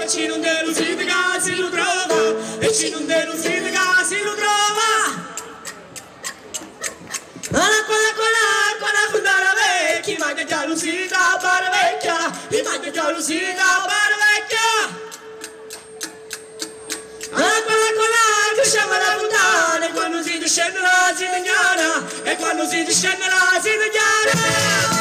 ci non delusi di casi lo trova, e ci non delusi di casi lo trova. Quella fundara vecchia, ma che gelusita per vecchia, e ma che gelusita per vecchia. Quella che scende la lontana, e quando si discende la zignana, e quando si discende la zignana.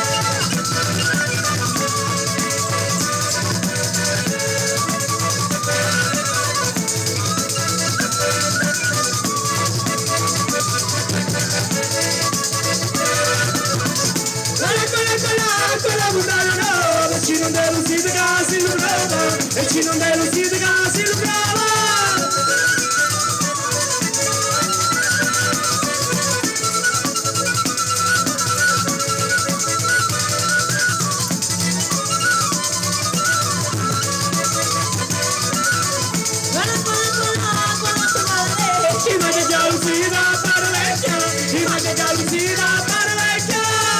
Ci non delusi di casi lo trova, e ci non delusi di casi lo trova. Ci ma che gelosia per vecchia, ci ma che gelosia per vecchia.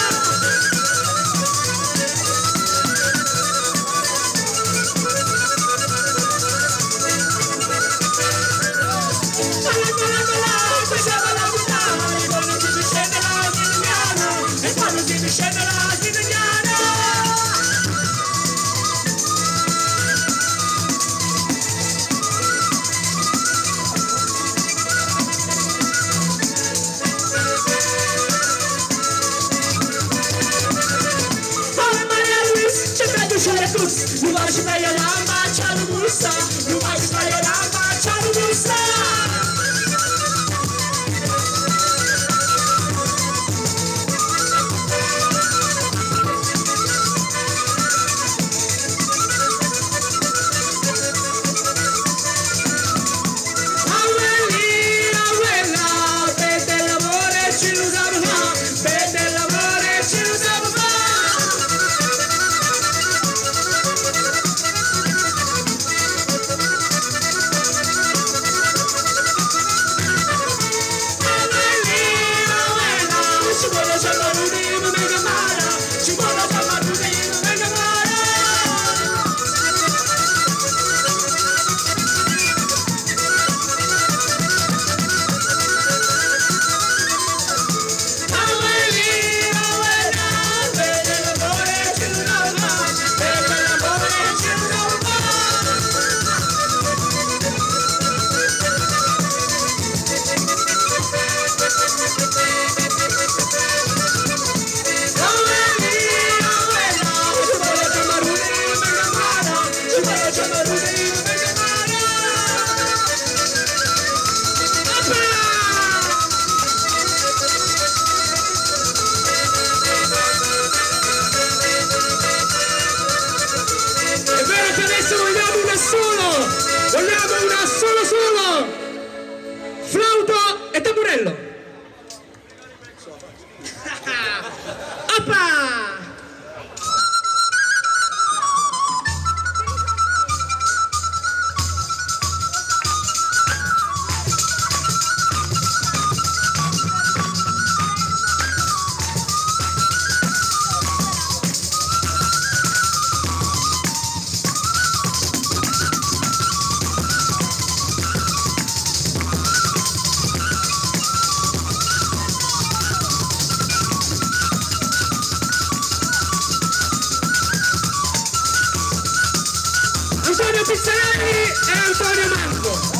Nu vai și pe el am baciat nu gusta, nu vai și pe el am baciat nu gusta. Vogliamo una solo flauto e tamburello. Appa! Antonio Pizzarelli e Antonio Marco.